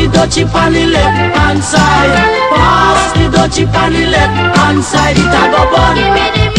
the dutchie on the left hand side. Pass the dutchie on the left hand side. It a go bun.